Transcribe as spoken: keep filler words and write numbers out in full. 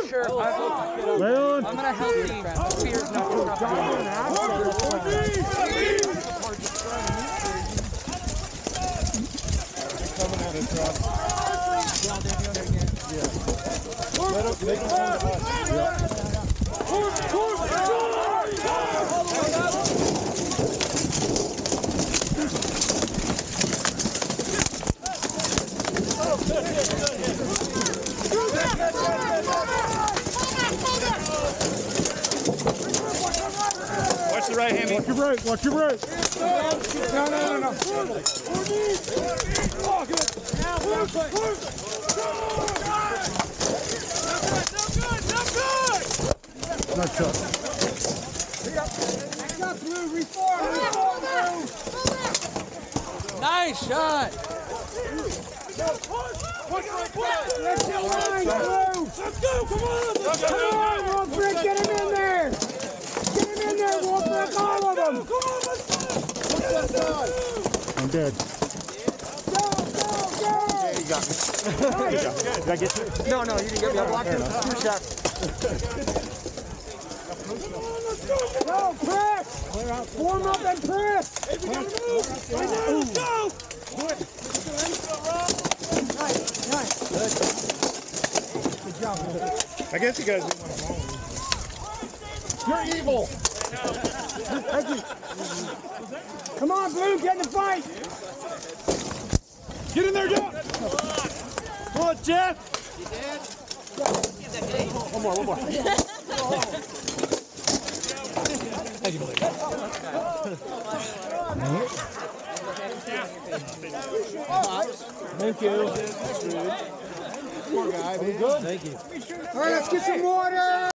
sure. I, Leon. I'm gonna help you. Fear's not gonna stop Coming at us, Rob. Yeah. Let him, make him come to us. Yeah. Watch the right hand. Watch your right, watch your right. No, no, no, no. Nice shot. Nice shot. Let's go, line, let's go, come on, let's go. Come on, Wolfric, get him in there. Get him in there, Wolfric, all of them. Come on, let's go. I'm dead. Go, go, go. You got me. You got me. Did I get you? No, no, you didn't get me. I blocked him. Two shots. Go, press. Warm up and press. Hey, we gotta move. Right now, let's go. Nice, nice. Good. Good job. I guess you guys didn't want to follow me. You're evil. Thank you. Come on, Blue, get in the fight. Get in there, Jeff. Come on, Jeff. You did? One more, one more. Thank you, Blake. Thank you. Poor guy, man. Good. Thank you. All right, let's get some water.